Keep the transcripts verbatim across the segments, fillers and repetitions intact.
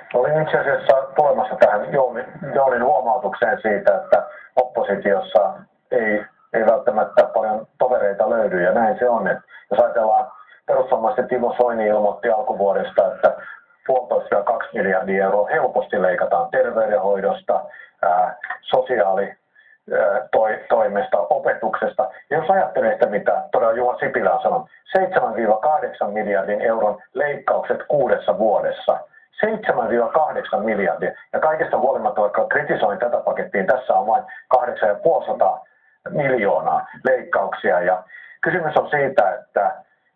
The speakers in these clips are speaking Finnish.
Olin itse asiassa tulemassa tähän Jounin huomautukseen siitä, että oppositiossa ei, ei välttämättä paljon tovereita löydy, ja näin se on. Että jos ajatellaan, perussuomalaisten Timo Soini ilmoitti alkuvuodesta, että puolitoista ja kaksi miljardia euroa helposti leikataan terveydenhoidosta, ää, sosiaalitoimesta, opetuksesta. Ja jos ajattelee sitä, mitä todella Juha Sipilä on sanonut, seitsemän kahdeksan miljardin euron leikkaukset kuudessa vuodessa. seitsemän kahdeksan miljardia. Ja kaikesta huolimatta, vaikka kritisoin tätä pakettia, tässä on vain kahdeksan pilkku viisisataa miljoonaa leikkauksia. Ja kysymys on siitä, että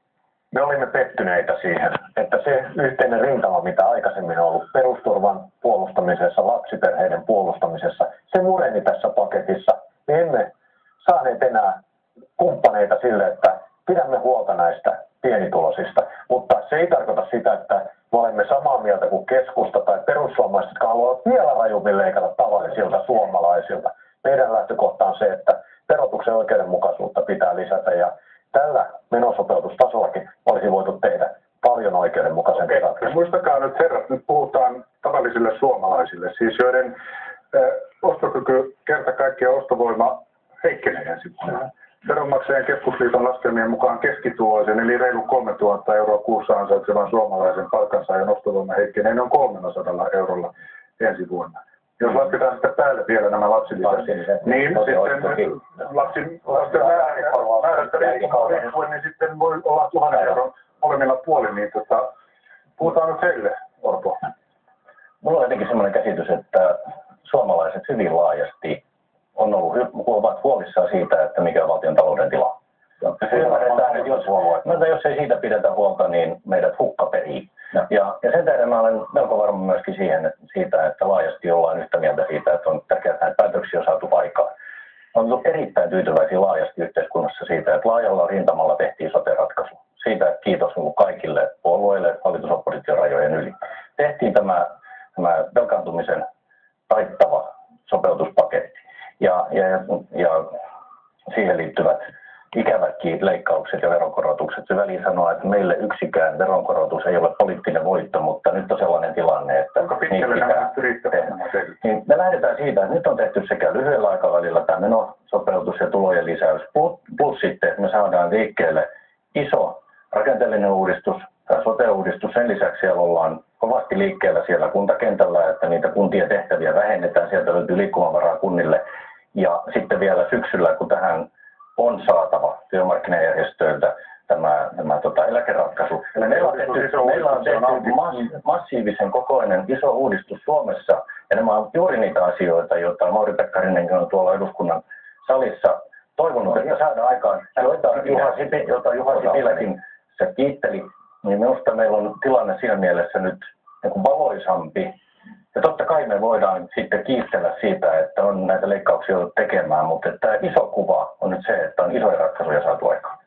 me olimme pettyneitä siihen, että se yhteinen rintama, mitä aikaisemmin on ollut perusturvan puolustamisessa, lapsiperheiden puolustamisessa, se mureni tässä paketissa. Me emme saaneet enää kumppaneita sille, että pidämme huolta näistä pienituloisista, mutta se ei tarkoita sitä, että me olemme samaa mieltä kuin keskusta tai perussuomalaiset, jotka haluavat vielä rajummin leikata tavallisilta suomalaisilta. Meidän lähtökohta on se, että verotuksen oikeudenmukaisuutta pitää lisätä, ja tällä menosopeutustasollakin olisi voitu tehdä paljon oikeudenmukaisempi ratkaisu. Muistakaa nyt herrat, nyt puhutaan tavallisille suomalaisille, siis joiden äh, ostokyky, kerta kaikkiaan ostovoima heikkenee ensi vuonna. Veronmaksajien keskusliiton laskelmien mukaan keskituloisen eli reilu kolmetuhatta euroa kuussa ansaitsevan suomalaisen palkansaajan ostovoima heikkenee noin kolmesataa eurolla ensi vuonna. Jos lasketaan sitä päälle vielä nämä lapsilisät, niin sitten lapsi, lasten määrästä riippuen, niin sitten voi olla tuhannen euron molemmilla puolin, niin tota, puhutaan nyt heille, Orpo. Mulla on jotenkin sellainen käsitys, että suomalaiset hyvin laajasti on ollut, ovat huolissaan siitä, että mikä on valtion talouden tila. Ymmärretään, että jos, no, jos ei siitä pidetä huolta, niin meidät hukka perii. Ja, ja, ja sen tähden mä olen melko varma myöskin siihen, siitä, että laajasti ollaan yhtä mieltä siitä, että on tärkeää, että näitä päätöksiä on saatu aikaan. On ollut erittäin tyytyväisiä laajasti yhteiskunnassa siitä, että laajalla rintamalla tehtiin sote-ratkaisu. Siitä kiitos kaikille puolueille hallitus-oppositiorajojen yli. Tehtiin tämä, tämä velkaantumisen taittava sopeutuspaketti ja, ja, ja siihen liittyvät ikävätkin leikkaukset ja veronkorotukset. Se väliin sanoo, että meille yksikään veronkorotus ei ole poliittinen voitto, mutta nyt on sellainen tilanne, että niitä pitää tehdä. Niin me lähdetään siitä, että nyt on tehty sekä lyhyellä aikavälillä tämä menosopeutus ja tulojen lisäys, plus sitten, että me saadaan liikkeelle iso rakenteellinen uudistus, tämä sote-uudistus. Sen lisäksi siellä ollaan kovasti liikkeellä siellä kuntakentällä, että niitä kuntien tehtäviä vähennetään, sieltä löytyy liikkumavaraa kunnille. Ja sitten vielä syksyllä, kun tähän on saatava työmarkkinajärjestöiltä tämä, tämä tota, eläkeratkaisu. Meillä on tehty, meillä on tehty mass, massiivisen kokoinen iso uudistus Suomessa, ja nämä on juuri niitä asioita, joita Mauri Pekkarinenkin on tuolla eduskunnan salissa toivonut, että saadaan aikaan, joita Juha, Sipi, jota Juha Sipiläkin se kiitteli, niin minusta meillä on tilanne siinä mielessä nyt niin kuin valoisampi. Ja totta kai me voidaan sitten kiistellä siitä, että on näitä leikkauksia ollut tekemään, mutta tämä iso kuva on nyt se, että on isoja ratkaisuja saatu aikaan.